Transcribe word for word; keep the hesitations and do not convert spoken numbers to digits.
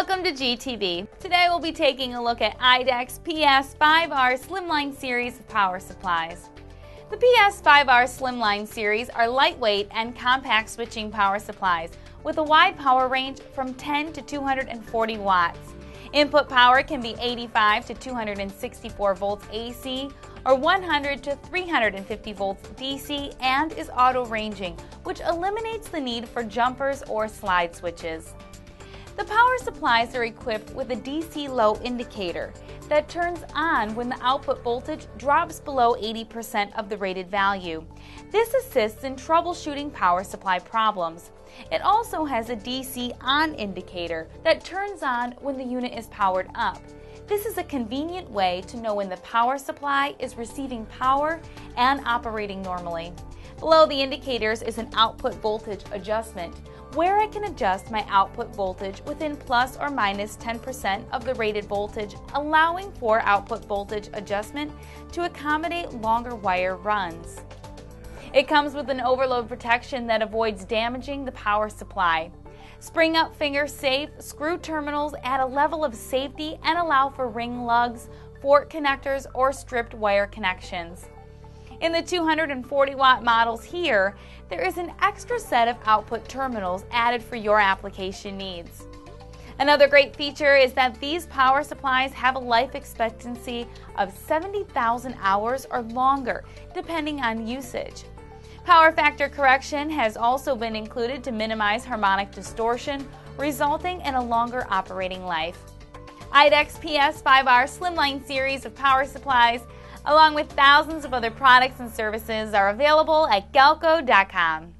Welcome to G T V. Today we'll be taking a look at Idec's P S five R Slim Line Series of power supplies. The P S five R Slim Line Series are lightweight and compact switching power supplies with a wide power range from ten to two hundred forty watts. Input power can be eighty-five to two hundred sixty-four volts A C or one hundred to three hundred fifty volts D C and is auto-ranging, which eliminates the need for jumpers or slide switches. The power supplies are equipped with a D C low indicator that turns on when the output voltage drops below eighty percent of the rated value. This assists in troubleshooting power supply problems. It also has a D C on indicator that turns on when the unit is powered up. This is a convenient way to know when the power supply is receiving power and operating normally. Below the indicators is an output voltage adjustment, where I can adjust my output voltage within plus or minus ten percent of the rated voltage, allowing for output voltage adjustment to accommodate longer wire runs. It comes with an overload protection that avoids damaging the power supply. Spring-up finger safe screw terminals add a level of safety and allow for ring lugs, fork connectors, or stripped wire connections. In the two hundred forty watt models here, there is an extra set of output terminals added for your application needs. Another great feature is that these power supplies have a life expectancy of seventy thousand hours or longer, depending on usage. Power factor correction has also been included to minimize harmonic distortion, resulting in a longer operating life. Idec's P S five R Slim Line series of power supplies, along with thousands of other products and services, are available at Galco dot com.